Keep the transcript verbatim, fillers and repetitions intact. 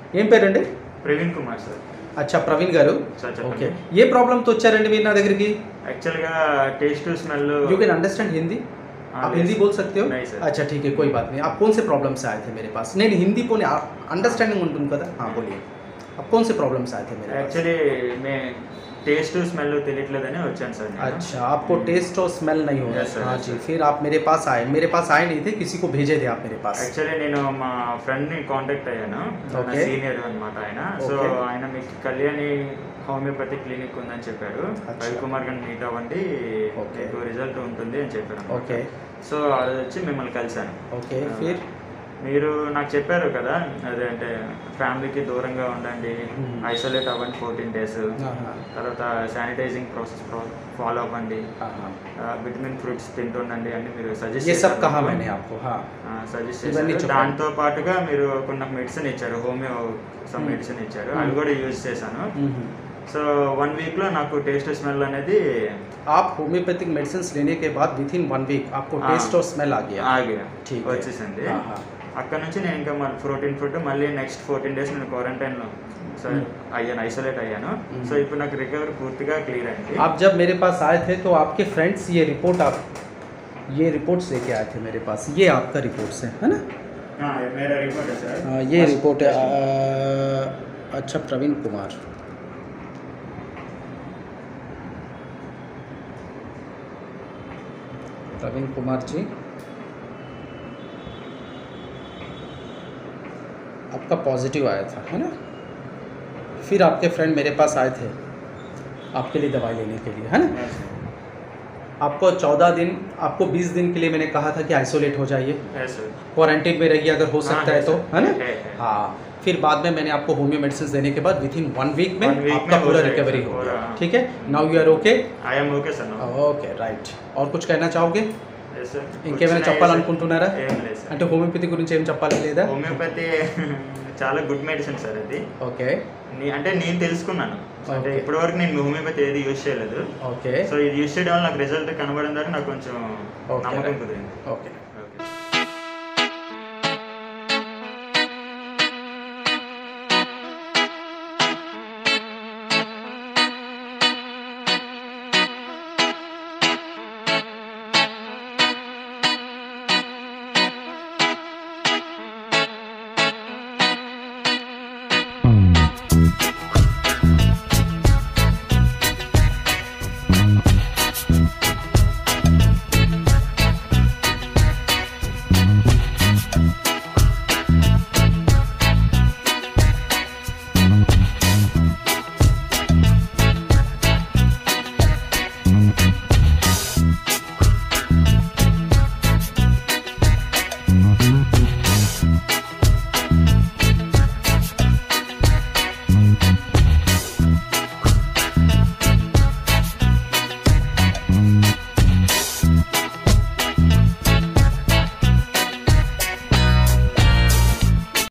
ఏం పేరండి? ప్రవీణ్ కుమార్ సార్. अच्छा प्रवीण गारू ओके ये प्रॉब्लम तो వచ్చారండి మీరు నా దగ్గరికి యాక్చువల్ గా taste smell you can understand Hindi आप हिंदी बोल सकते हो? नहीं सर. अच्छा ठीक है कोई बात नहीं आप कौन से प्रॉब्लम से आए थे मेरे पास नहीं हिंदी పోనీ अंडरस्टैंडिंग ఉంటుంది కదా हाँ बोलिए आप कौन से प्रॉब्लम से आए थे मेरे पास? एक्चुअली मैं टेस्ट स्मेल తెలియట్లేదని వచ్చాను సార్. अच्छा आपको टेस्ट और स्मेल नहीं हो रहा yes, हाँ yes, जी फिर आप मेरे पास आए मेरे पास आए नहीं थे किसी को भेजे थे आप मेरे पास? యాక్చువల్లీ నేను మా ఫ్రెండ్ ని కాంటాక్ట్ అయ్యాను నా సీనియర్ అన్నమాట ఆయన. సో ఆయన మీకు కళ్యాణి హోమియోపతి క్లినిక్ ఉందని చెప్పారు. రవి కుమార్ గారిని మీట్ అవ్వండి మీకు రిజల్ట్ ఉంటుంది అని చెప్పారు. ఓకే సో అది వచ్చి మిమ్మల్ని కలిసాను. ఓకే ఫిర్ మీరు నాకు చెప్పారు కదా అదే అంటే ఫ్యామిలీకి దూరంగా ఉండండి, ఐసోలేట్ అవ్వండి ఫోర్టీన్ డేస్, తర్వాత శానిటైజింగ్ ప్రాసెస్ ఫాలో అవ్వండి, విటమిన్ ఫ్రూట్స్ తింటుండండి అని మీరు సజెస్ట్ సజెస్ట్ చేశారు. దాంతో పాటుగా మీరు కొన్ని మెడిసిన్ ఇచ్చారు, హోమియో సమ్ మెడిసిన్ ఇచ్చారు, అవి కూడా యూజ్ చేశాను. సో वन वीक లో నాకు టేస్ట్ స్మెల్ అనేది आप होम्योपैथिक मेडिसिन लेने के बाद विद इन वन वीक आपको टेस्ट और स्मेल आ गया आ गया ठीक వచ్చేసింది. అక్కడ నుంచి నేను ఇంకా మళ్ళీ ప్రోటీన్ ఫుడ్ మళ్ళీ నెక్స్ట్ ఫోర్టీన్ డేస్ నేను క్వారంటైన్లో సో అయ్యాను, ఐసోలేట్ అయ్యాను. సో ఇప్పుడు నాకు రికవరీ పూర్తిగా క్లియర్ అయింది. आप जब मेरे पास आए थे तो आपके फ्रेंड्स ये रिपोर्ट आप ये रिपोर्ट्स लेके आए थे मेरे पास, ये आपका रिपोर्ट्स है है ना? हाँ मेरा रिपोर्ट है सर. ये रिपोर्ट है. अच्छा प्रवीण कुमार प्रवीण कुमार जी आपका पॉजिटिव आया था है ना? फिर आपके फ्रेंड मेरे पास आए थे आपके लिए दवाई लेने के लिए है ना? आपको चौदह दिन आपको बीस दिन के लिए मैंने कहा था कि आइसोलेट हो जाइए, क्वारंटीन में रहिए अगर हो सकता है तो है ना? हाँ फिर बाद में मैंने आपको होमियो मेडिसिन देने के बाद विद इन वन वीक में आपका पूरा रिकवरी हो गया. ठीक है now you are okay? I am okay sir. Okay right. और कुछ कहना चाहोगे? ఇంకేమైనా చెప్పాలనుకుంటున్నారా? అంటే హోమియోపతి గురించి ఏం చెప్పాలి లేదా? హోమియోపతి చాలా గుడ్ మెడిసిన్ సార్ అది. ఓకే అంటే నేను తెలుసుకున్నాను అంటే ఇప్పటివరకు నేను హోమియోపతి ఏది యూజ్ చేయలేదు. ఓకే సో ఇది యూజ్ చేయడం వల్ల నాకు రిజల్ట్ కనబడిన దాకా నాకు కొంచెం నమ్మకం కుదిరింది. ఓకే